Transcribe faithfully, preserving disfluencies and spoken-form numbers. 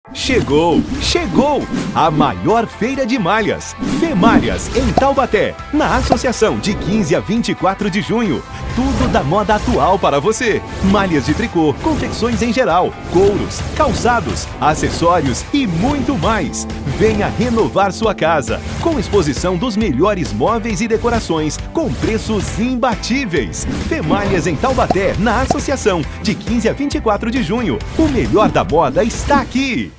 Chegou, chegou! A maior feira de malhas, Femalhas, em Taubaté, na Associação, de quinze a vinte e quatro de junho. Tudo da moda atual para você. Malhas de tricô, confecções em geral, couros, calçados, acessórios e muito mais. Venha renovar sua casa, com exposição dos melhores móveis e decorações, com preços imbatíveis. Femalhas em Taubaté, na Associação, de quinze a vinte e quatro de junho. O melhor da moda está aqui!